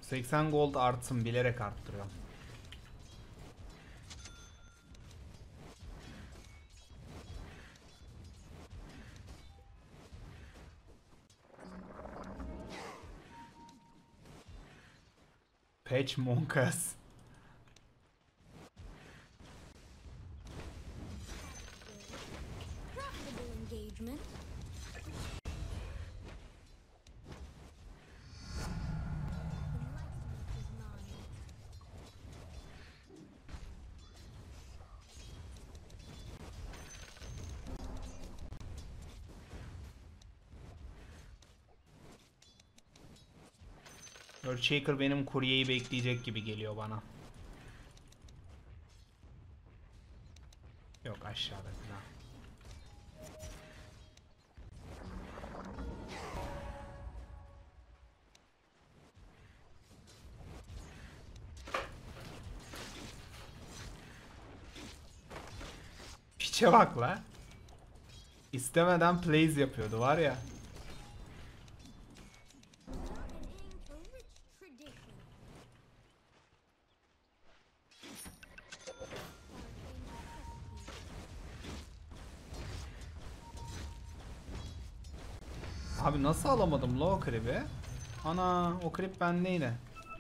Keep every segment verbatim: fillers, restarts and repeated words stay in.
seksen gold artsın, bilerek arttırıyorum. Patch Monkas. Earthshaker benim kuryeyi bekleyecek gibi geliyor bana. Yok, aşağıda falan. Piçe bak la. İstemeden plays yapıyordu var ya. Abi nasıl alamadım la o kribi? Ana, o krip bendeydi.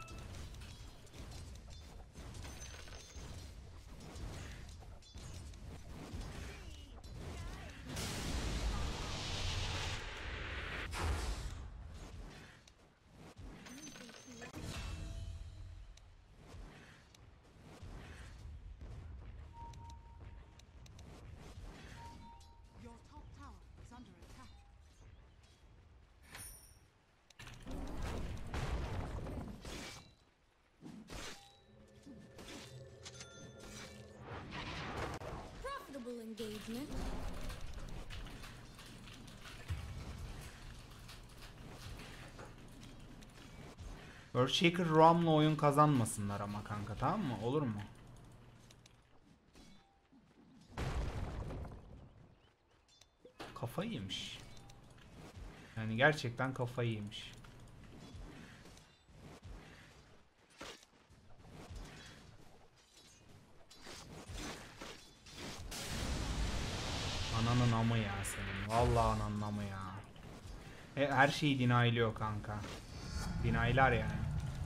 Engagement. Earthshaker Roam'la oyun kazanmasınlar ama kanka, tamam mı? Olur mu? Kafayı yemiş. Yani gerçekten kafayı yemiş. Ananın amı ya senin. Vallahi ananın amı ya. E, her şeyi denialiyor kanka. Denialar yani.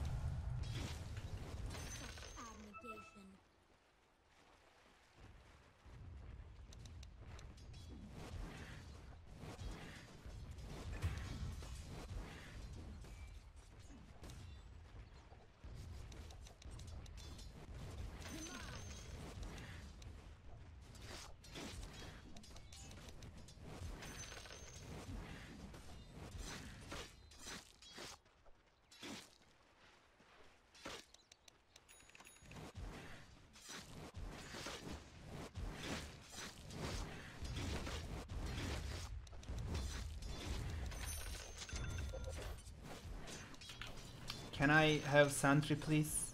Can I have sentry please?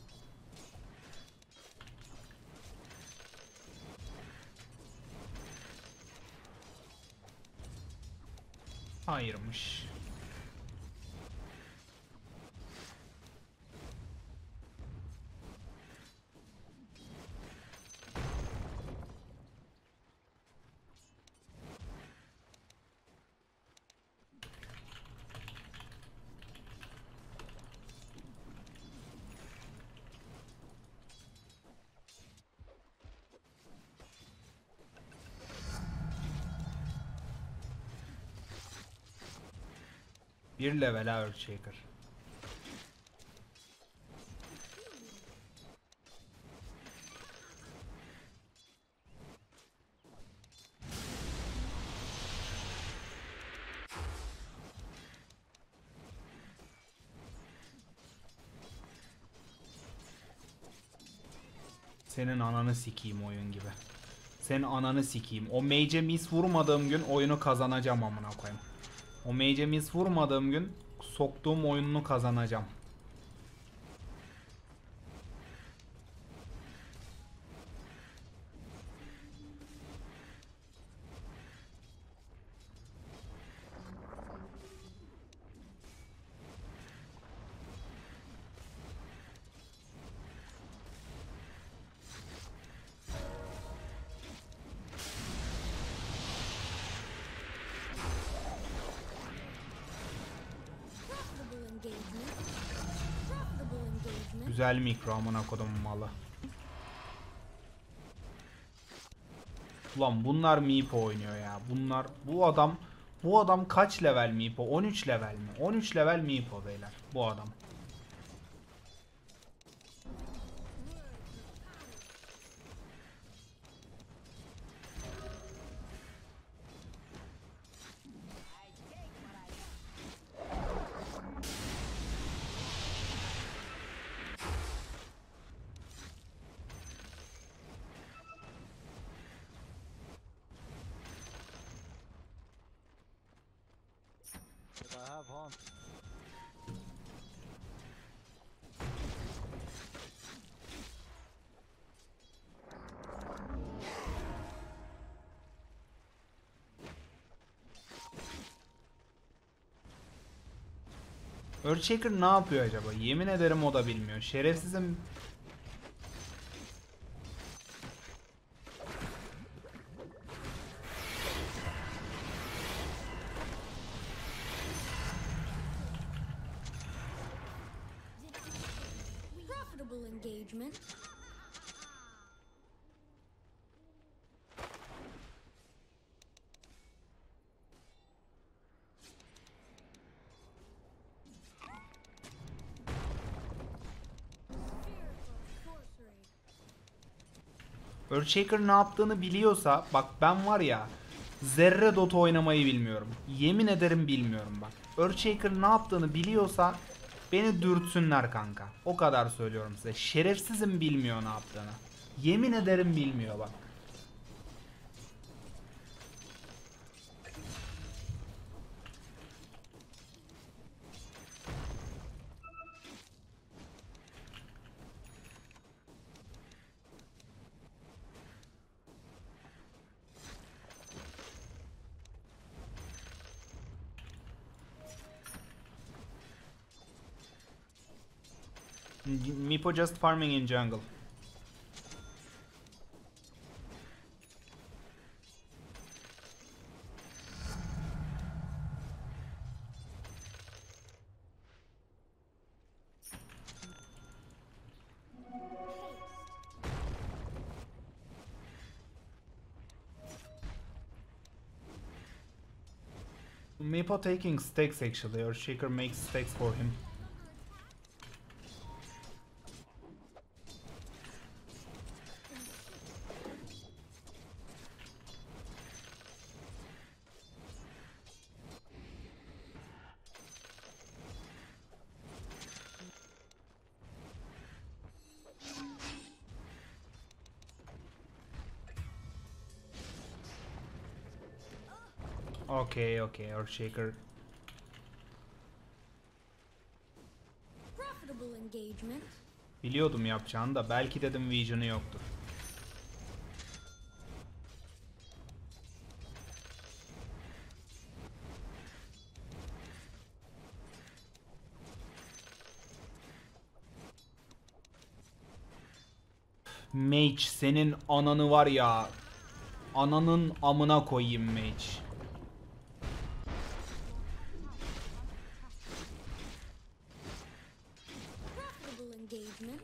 Hayırmış. Bir level ha Earthshaker. Senin ananı sikeyim oyun gibi. Senin ananı sikeyim. O mage'e miss vurmadığım gün oyunu kazanacağım amına koyayım. O mage'e miss vurmadığım gün soktuğum oyununu kazanacağım. Güzel mikro amına kodumun malı. Ulan bunlar Meepo oynuyor ya. Bunlar bu adam bu adam kaç level Meepo? on üç level mi? on üç level Meepo beyler bu adam. I have haunt. Earthshaker ne yapıyor acaba? Yemin ederim o da bilmiyor. Şerefsizim. Profitable engagement. Earthshaker ne yaptığını biliyorsa bak ben var ya zerre Dota oynamayı bilmiyorum. Yemin ederim bilmiyorum bak. Earthshaker ne yaptığını biliyorsa beni dürtsünler kanka. O kadar söylüyorum size. Şerefsizim bilmiyor ne yaptığını. Yemin ederim bilmiyor bak. Meepo just farming in jungle. Meepo taking stacks actually, or Shaker makes stacks for him. Okay, okay, Earthshaker. Profitable engagement. Biliyordum yapacağını da belki dedim vision'ı yoktur. Mage senin ananı var ya. Ananın amına koyayım Mage. Profitable engagement.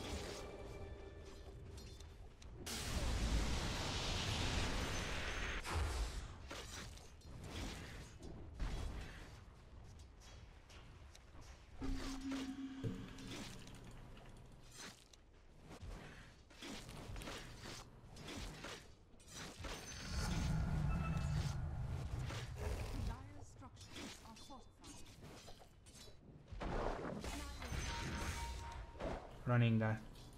Running guy.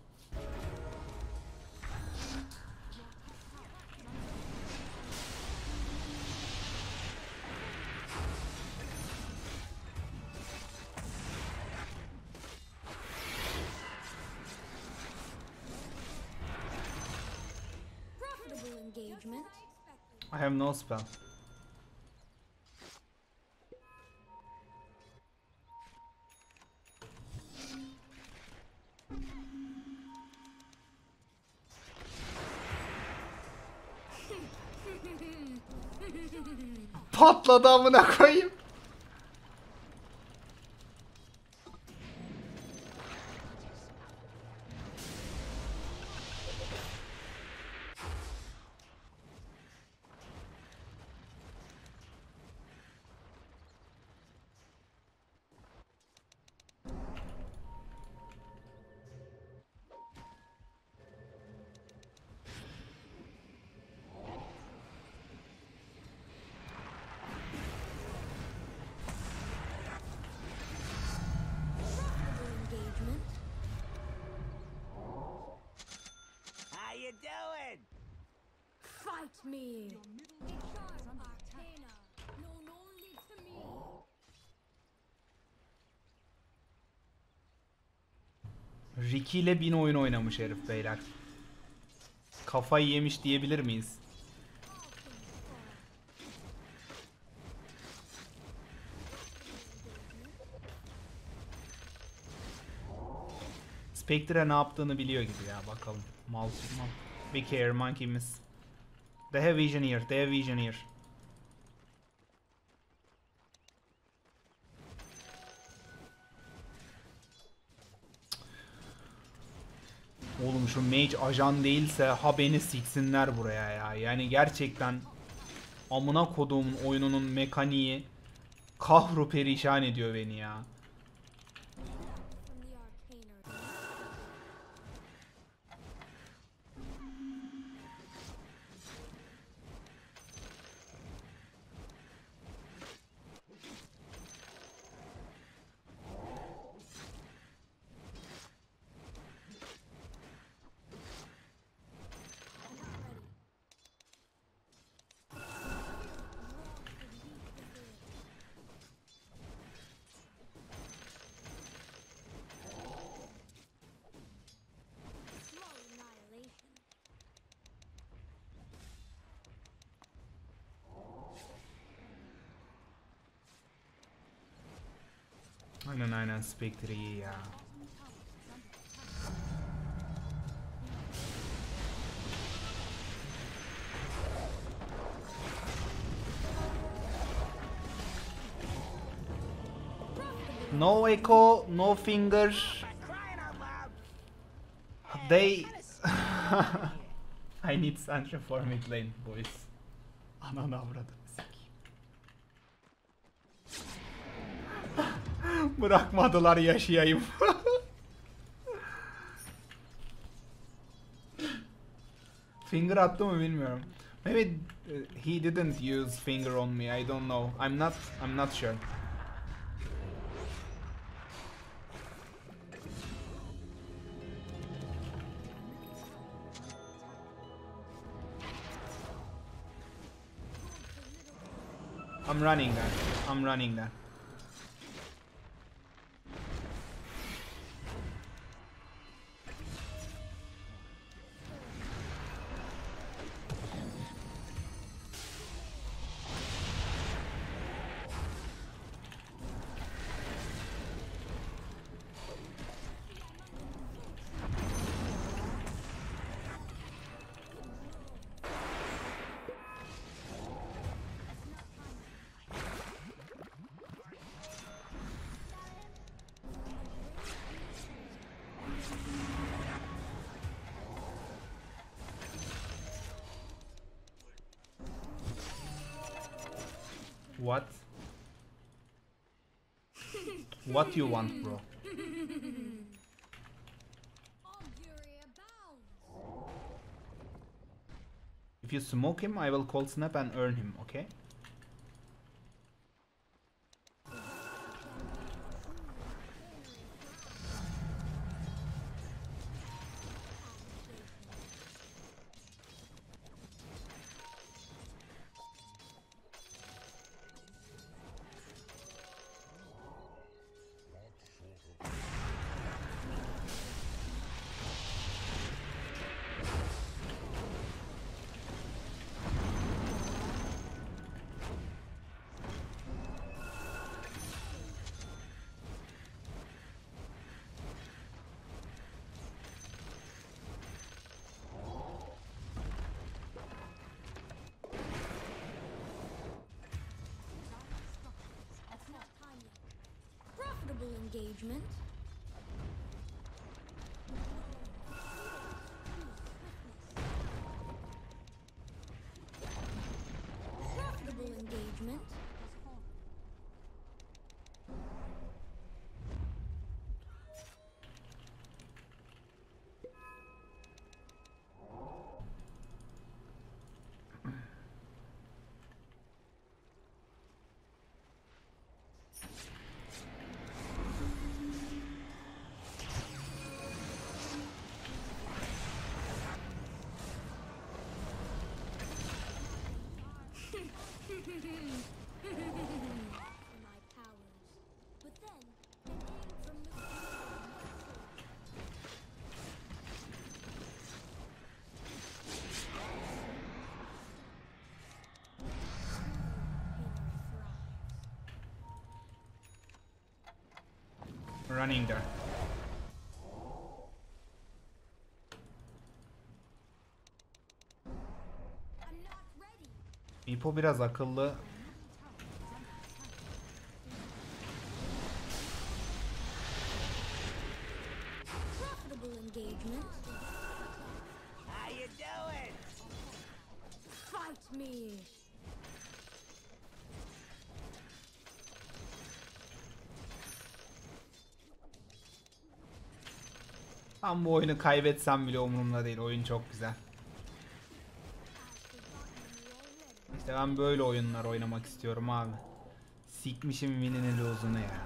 Profitable engagement. I have no spell. Patladı amına koyayım. me. A sharp arcana, known only to me. Ricky ile bin oyun oynamış herif beyler. Kafayı yemiş diyebilir miyiz? Spectre ne yaptığını biliyor gibi ya, bakalım. Mal mal. Big hair monkey miss. They have vision here. They have vision here. Oğlum şu mage ajan değilse ha beni siksinler buraya ya. Yani gerçekten amına koduğumun oyununun mekaniği kahru perişan ediyor beni ya. From the arcana. Small annihilation. Aynen aynen Spectre iyi ya. No echo, no finger. They I need Sancho for mid lane boys. Ananı avradını sikeyim. Bırakmadılar yaşayayım. Finger attı mı bilmiyorum. Maybe uh, he didn't use finger on me. I don't know. I'm not I'm not sure. I'm running that. I'm running that. What? What you want, bro? All fury abounds. If you smoke him, I will call snap and earn him, okay? Profitable engagement. Profitable engagement. my powers. But then, it came from the Running there. I'm not ready. Meepo biraz akıllı. Profitable engagement. How you doing? Fight me. Ben bu oyunu kaybetsem bile umurumda değil. Oyun çok güzel. İşte ben böyle oyunlar oynamak istiyorum abi. Sikmişim win'ini lose'unu ya.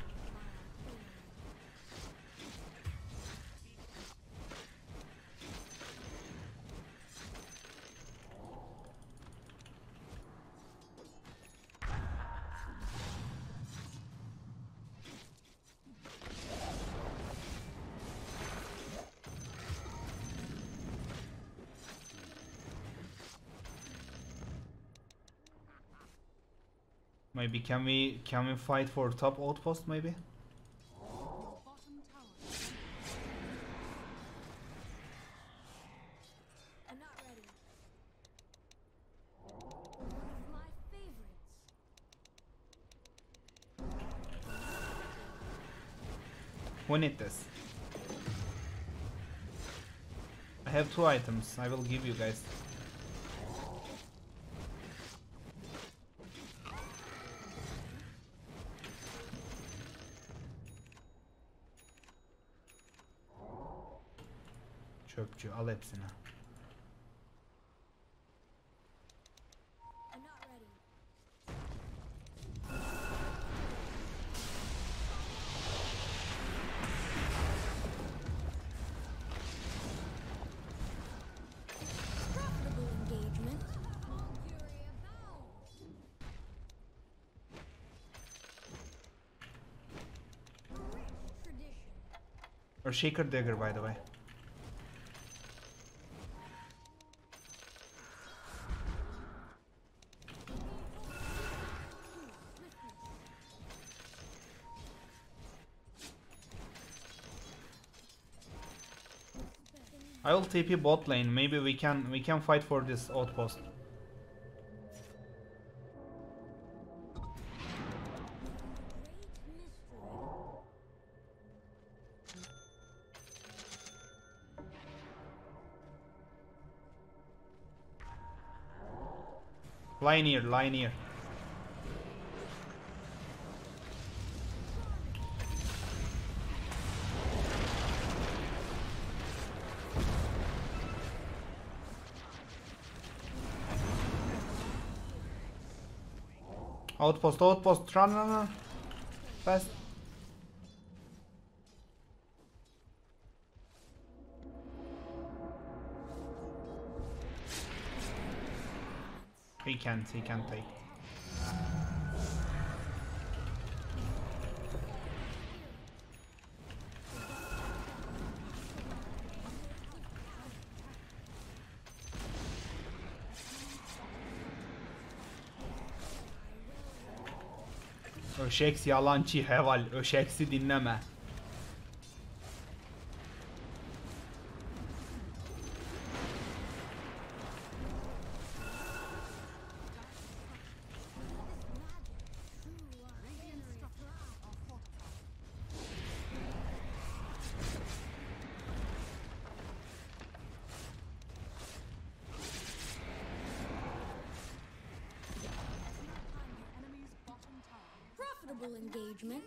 Maybe can we can we fight for top outpost maybe? I'm not ready. One of my favorites. Who need this? I have two items. I will give you guys. Çöpçü al hepsini. I'm not ready. Profitable engagement. Fury abounds. A rich tradition. Or Shaker Dagger by the way. I will T P bot lane. Maybe we can we can fight for this outpost. Great mystery. Line here, line here. Outpost, outpost, run, run, run. Fast. He can't, he can't take. Öşeks yalancı heval, öşeksi dinleme. Profitable engagement.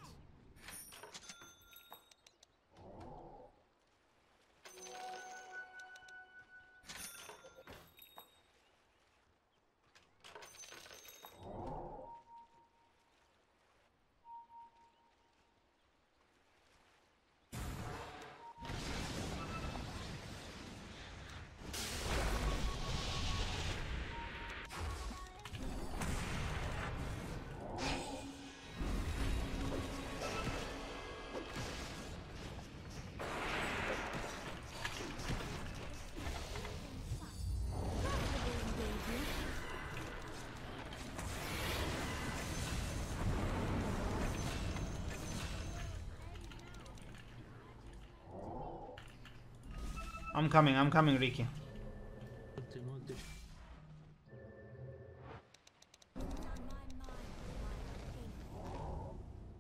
I'm coming, I'm coming Ricky. Ulti multi. On my mind, my arcana.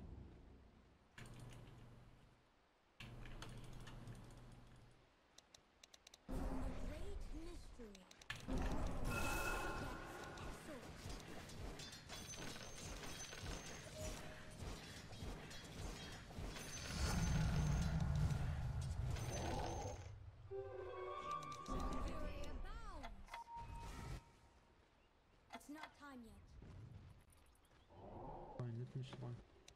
A great mystery. Fury abounds. It's not time yet. Oynatmış lan.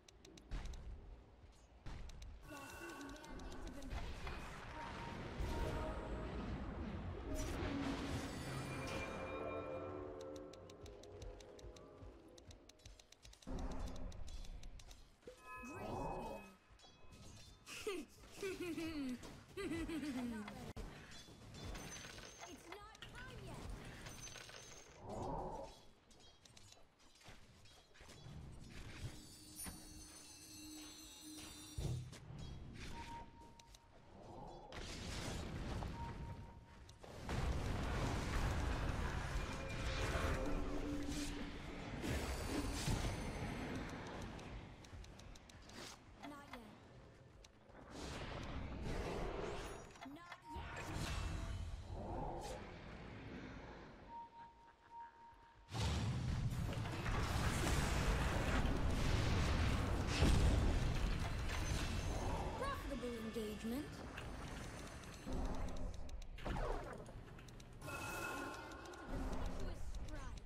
Lawsuit mandate of impetuous It's not time yet. Not yet. Not yet. Profitable engagement. Impetuous strife.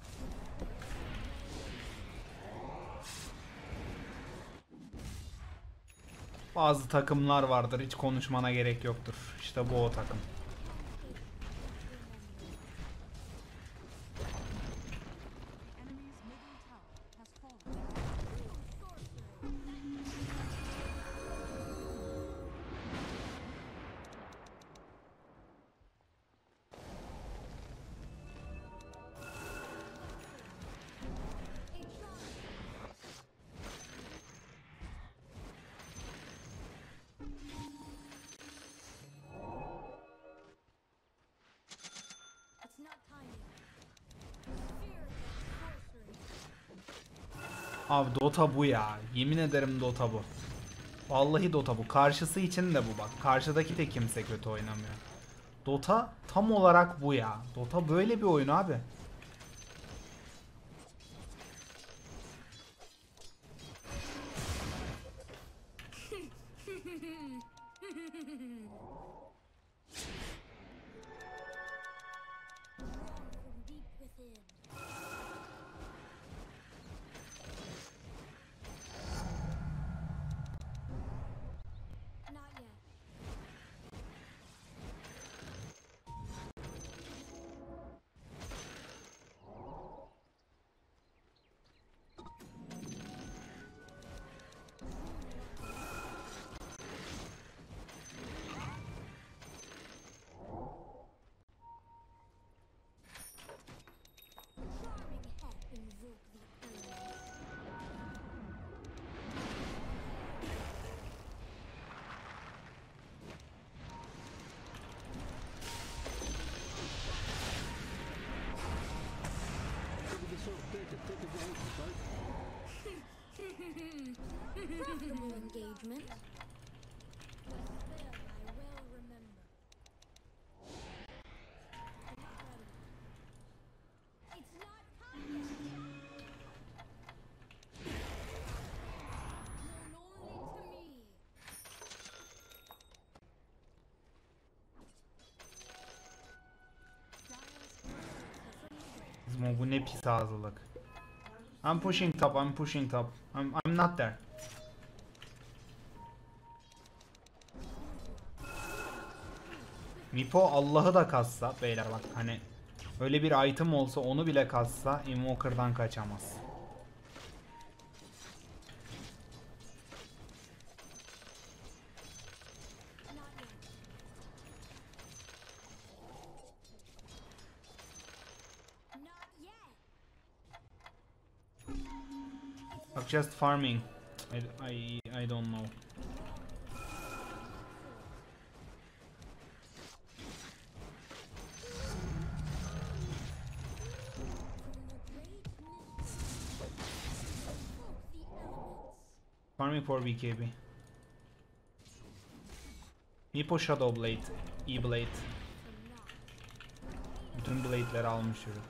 Bazı takımlar vardır, hiç konuşmana gerek yoktur. İşte bu o takım. Enemy's middle tower has fallen. A charge. It's not time yet. Fear sorcery. Abi Dota bu ya. Yemin ederim Dota bu. Vallahi Dota bu. Karşısı için de bu bak. Karşıdaki de kimse kötü oynamıyor. Dota tam olarak bu ya. Dota böyle bir oyun abi. Drawn from deep within. Not yet. Charming hat invoke the elements. Tabii de çok kötü kötü bir oyun var. Profitable engagement. The spell I well remember. I'm not ready. It's not time yet. Known only to me. Zmo bu ne pis ağzılık. I'm pushing top, I'm pushing top. I'm, I'm not there. Mipo Allah'ı da kassa beyler bak hani öyle bir item olsa onu bile kassa Invoker'dan kaçamaz. Not yet. Not yet. Bak just farming. I, I, I don't know. Farming for B K B. Meepo Shadow Blade, E-Blade. Bütün blade'leri almış çocuk.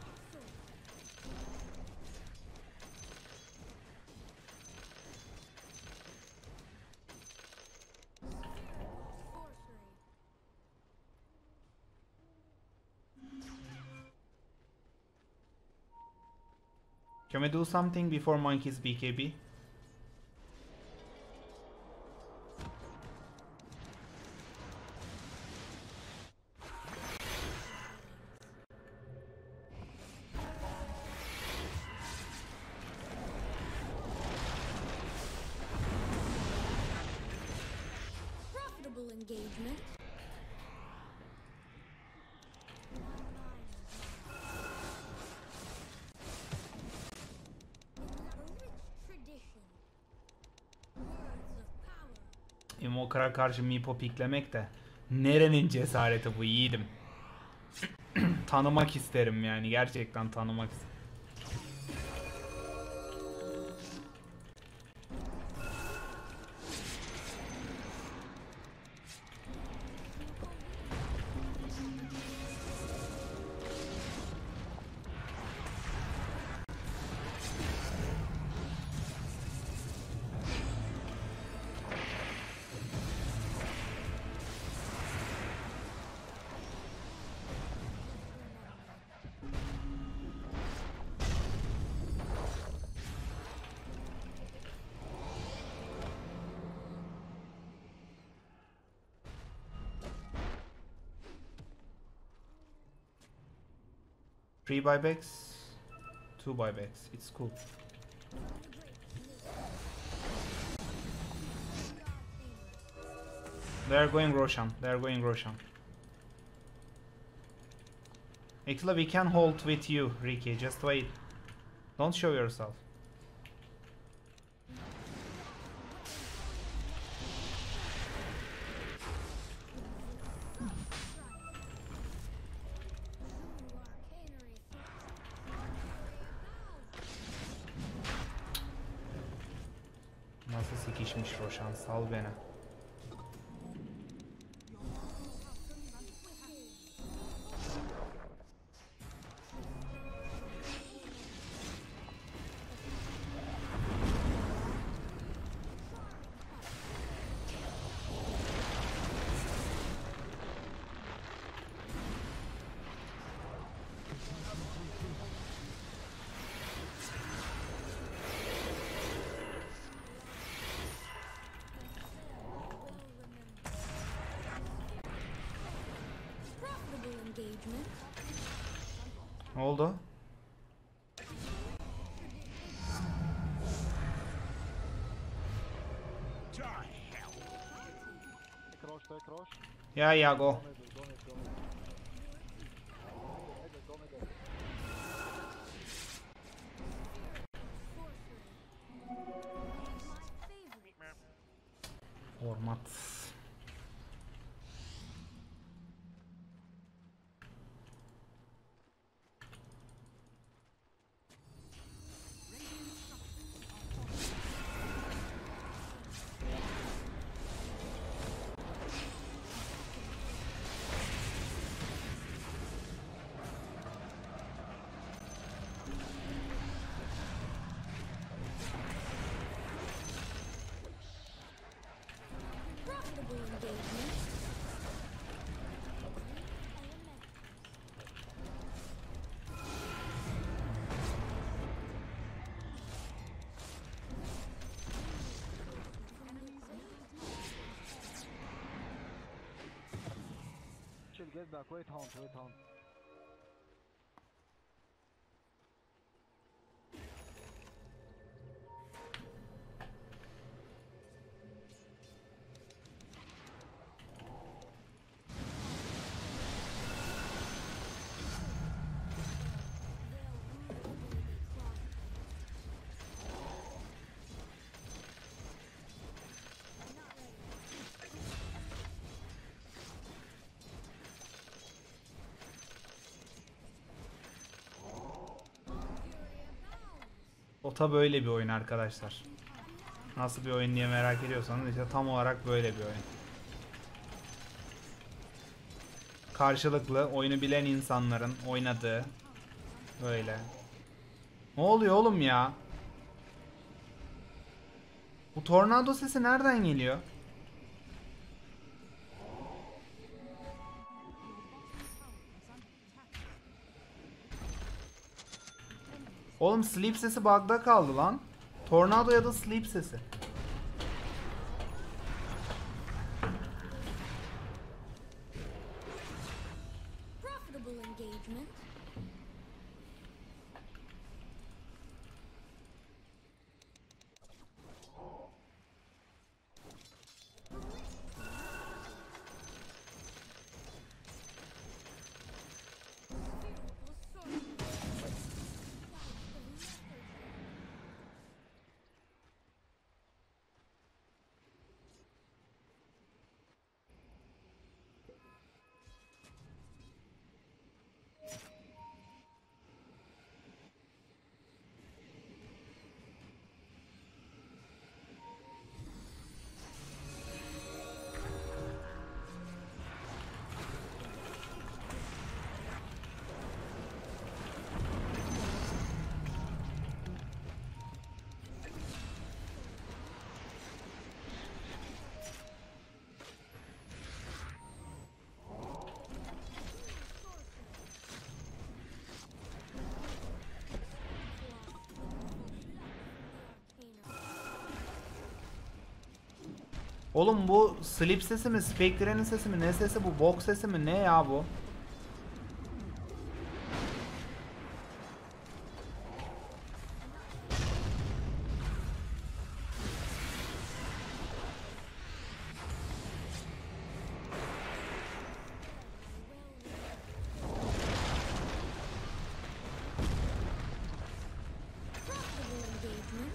Can we do something before Monkey's B K B? Profitable engagement. Invoker'a karşı Meepo piklemek de nerenin cesareti bu yiğidim. Tanımak isterim yani, gerçekten tanımak isterim. Three buybacks, two buybacks. It's cool. They are going Roshan. They are going Roshan. Actually, we can hold with you, Ricky. Just wait. Don't show yourself. Nasıl sikişmiş Roshan, sal beni. Engagement. Ne oldu? Cross, take cross. Ya ya go. Don't need it, don't need it, don't need it. Don't need it, don't need it. Format. Profitable engagement. Chill, get back, wait haunt, wait haunt. Dota böyle bir oyun arkadaşlar. Nasıl bir oyun diye merak ediyorsanız işte tam olarak böyle bir oyun. Karşılıklı oyunu bilen insanların oynadığı böyle. Ne oluyor oğlum ya? Bu tornado sesi nereden geliyor? Oğlum sleep sesi bug'da kaldı lan. Tornado ya da sleep sesi. Profitable engagement. Oğlum bu sleep sesi mi, Spectre'nin sesi mi, ne sesi bu, bok sesi mi, ne ya bu? Profitable engagement.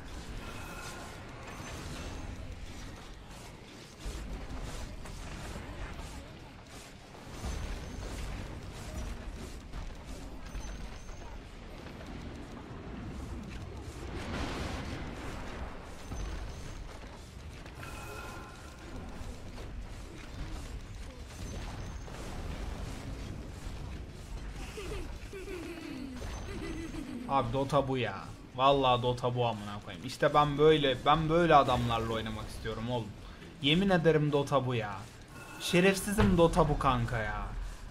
Abi Dota bu ya. Vallahi Dota bu amına koyayım. İşte ben böyle ben böyle adamlarla oynamak istiyorum oğlum. Yemin ederim Dota bu ya. Şerefsizim Dota bu kanka ya.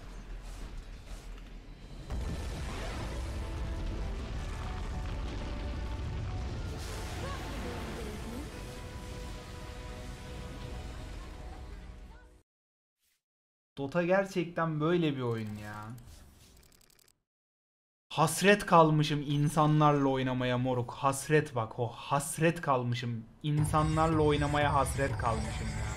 Dota gerçekten böyle bir oyun ya. Hasret kalmışım insanlarla oynamaya moruk. Hasret bak o hasret kalmışım. İnsanlarla oynamaya hasret kalmışım ya.